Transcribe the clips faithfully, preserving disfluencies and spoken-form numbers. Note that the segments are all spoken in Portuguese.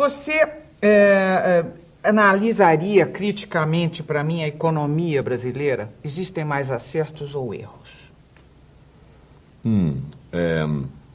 Você é, é, analisaria criticamente para mim a economia brasileira? Existem mais acertos ou erros? Hum, é,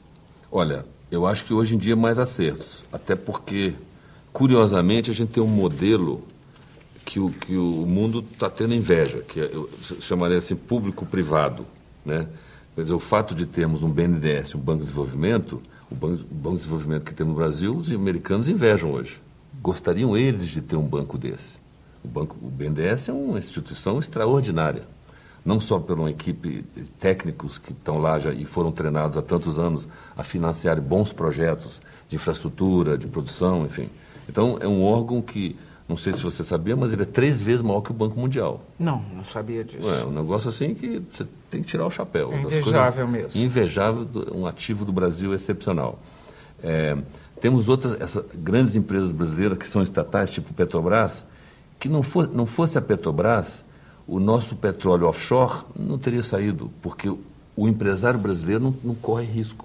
olha, eu acho que hoje em dia mais acertos, até porque, curiosamente, a gente tem um modelo que o, que o mundo está tendo inveja, que eu chamaria assim público-privado, né? Quer dizer, o fato de termos um B N D E S, um Banco de Desenvolvimento, o Banco, o Banco de Desenvolvimento que temos no Brasil, os americanos invejam hoje. Gostariam eles de ter um banco desse. O, banco, o B N D E S é uma instituição extraordinária, não só por uma equipe de técnicos que estão lá já e foram treinados há tantos anos a financiar bons projetos de infraestrutura, de produção, enfim. Então, é um órgão que, não sei se você sabia, mas ele é três vezes maior que o Banco Mundial. Não, não sabia disso. É um negócio assim que você tem que tirar o chapéu. É das invejável coisas, mesmo. Invejável, um ativo do Brasil excepcional. É, temos outras essas grandes empresas brasileiras que são estatais, tipo Petrobras, que não, for, não fosse a Petrobras, o nosso petróleo offshore não teria saído, porque o, o empresário brasileiro não, não corre risco.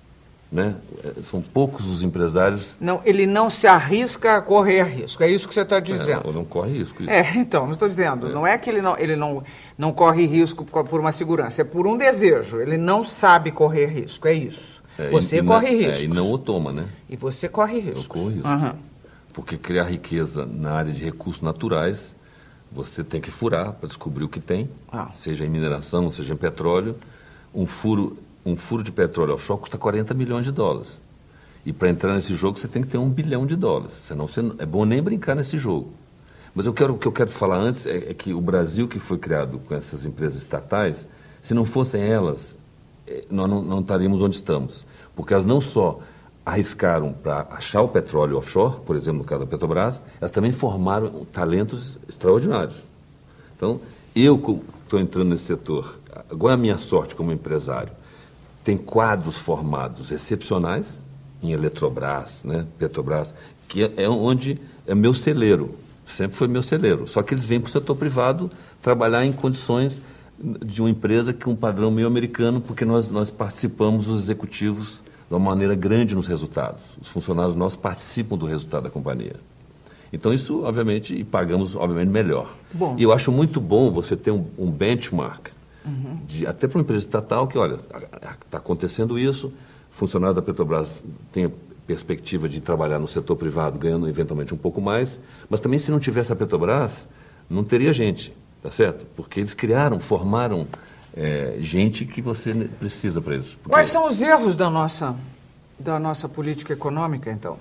Né? São poucos os empresários... Não, ele não se arrisca a correr risco, é isso que você está dizendo. É, não, não corre risco. Isso. É, então, não estou dizendo, é. não é que ele, não, ele não, não corre risco por uma segurança, é por um desejo, ele não sabe correr risco, é isso. É, você e, corre e risco. É, e não o toma, né? E você corre risco. Eu corro risco. Uhum. Porque criar riqueza na área de recursos naturais, você tem que furar para descobrir o que tem, ah. seja em mineração, seja em petróleo. Um furo... Um furo de petróleo offshore custa quarenta milhões de dólares. E para entrar nesse jogo você tem que ter um bilhão de dólares. Senão você, é bom nem brincar nesse jogo. Mas eu quero, o que eu quero falar antes é, é que o Brasil, que foi criado com essas empresas estatais, se não fossem elas, nós não, não estaríamos onde estamos. Porque elas não só arriscaram para achar o petróleo offshore, por exemplo, no caso da Petrobras, elas também formaram talentos extraordinários. Então, eu estou entrando nesse setor. Agora a minha sorte como empresário. Tem quadros formados excepcionais em Eletrobras, né, Petrobras, que é, é onde é meu celeiro, sempre foi meu celeiro. Só que eles vêm para o setor privado trabalhar em condições de uma empresa com um padrão meio americano, porque nós, nós participamos, os executivos, de uma maneira grande nos resultados. Os funcionários nossos participam do resultado da companhia. Então, isso, obviamente, e pagamos, obviamente, melhor. Bom. E eu acho muito bom você ter um, um benchmark. Uhum. De, até para uma empresa estatal que, olha, está acontecendo isso, funcionários da Petrobras têm a perspectiva de trabalhar no setor privado, ganhando eventualmente um pouco mais, mas também se não tivesse a Petrobras, não teria gente, tá certo? Porque eles criaram, formaram é, gente que você precisa para isso. Porque... Quais são os erros da nossa, da nossa política econômica, então?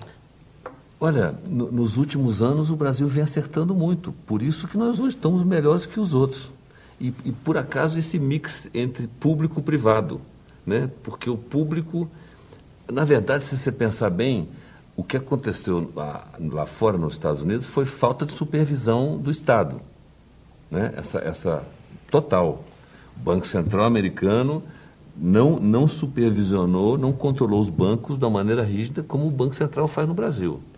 Olha, no, nos últimos anos o Brasil vem acertando muito, por isso que nós hoje estamos melhores que os outros. E, e, por acaso, esse mix entre público e privado, né? Porque o público, na verdade, se você pensar bem, o que aconteceu lá, lá fora nos Estados Unidos foi falta de supervisão do Estado, né? Essa, essa total. O Banco Central americano não, não supervisionou, não controlou os bancos da maneira rígida como o Banco Central faz no Brasil.